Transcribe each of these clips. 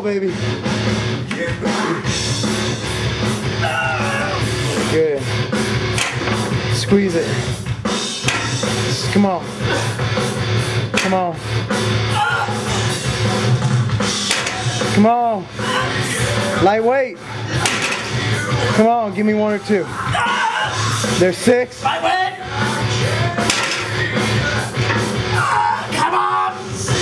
baby. Good. Squeeze it. Come on. Come on. Come on. Lightweight. Come on, give me 1 or 2. There's 6. Lightweight. Come on.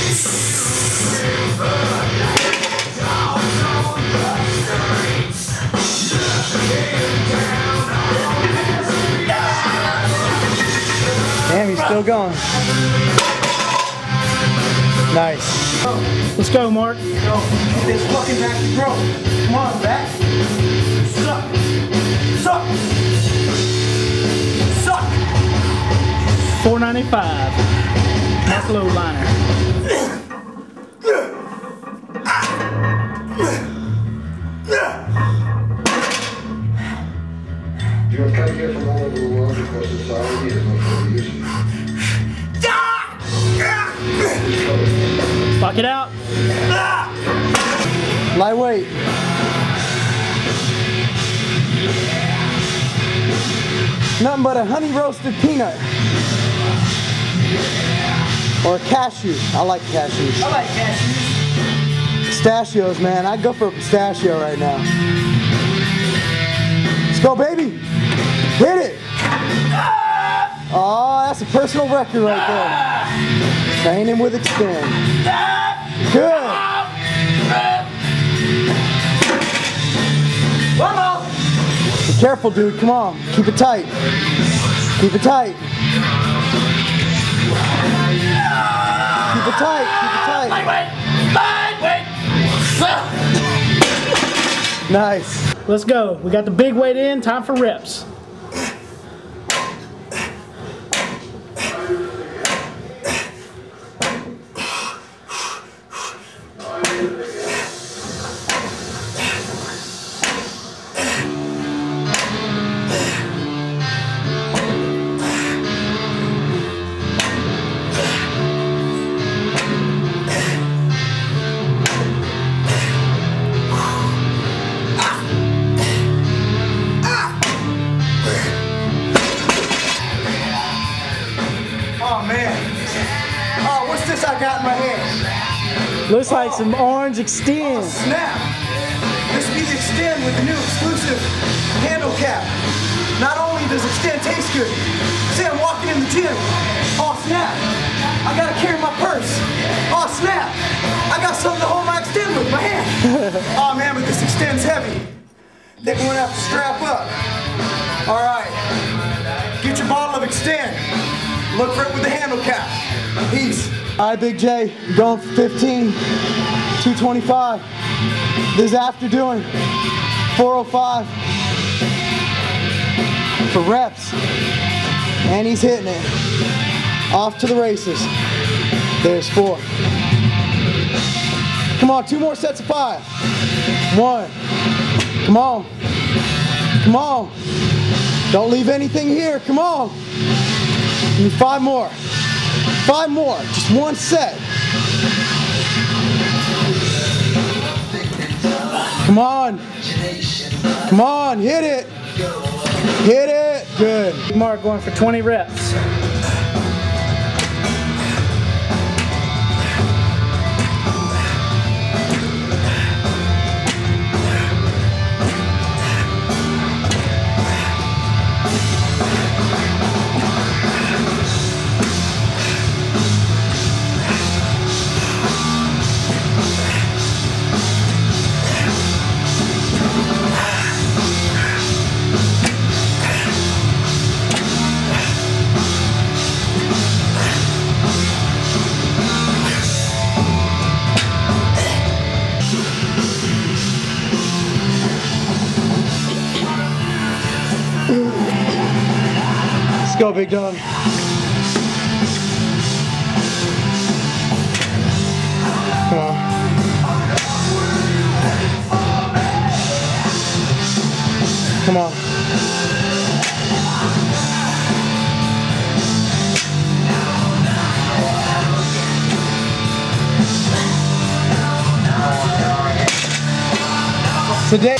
Damn, he's still going. Nice. Let's go, Mark. Go. Get this fucking back to grow. Come on, back. Suck. Suck. Suck. $4.95. That's Lobliner. You have come here from all over the world because society is much more useful. Fuck it out. Lightweight. Nothing but a honey roasted peanut. Or a cashew. I like cashews. I like cashews. Pistachios, man. I'd go for a pistachio right now. Let's go, baby. Hit it. Oh, that's a personal record right there. Training with extend. Good. One more. Be careful, dude. Come on. Keep it tight. Keep it tight. Keep it tight. Keep it tight. Lightweight. Nice. Let's go. We got the big weight in. Time for reps. Oh, man. Oh, what's this I got in my hand? Looks like some orange extend. Snap. This be the extend with the new exclusive handle cap. Not only does extend taste good, say I'm walking in the gym. Oh, snap. I gotta carry my purse. Oh, snap. I got something to hold my extend with, my hand. Oh, man, but this extend's heavy. Think we're gonna have to strap up. All right. Get your bottle of extend. Look for it with the handle cap. Peace. All right, Big J, going for 15, 225. This is after doing 405 for reps. And he's hitting it. Off to the races. There's 4. Come on, 2 more sets of 5. 1. Come on. Come on. Don't leave anything here. Come on. Give me 5 more. 5 more. Just 1 set. Come on. Come on. Hit it. Hit it. Good. Mark going for 20 reps. Let's go, big dog. Come on. Come on. Today.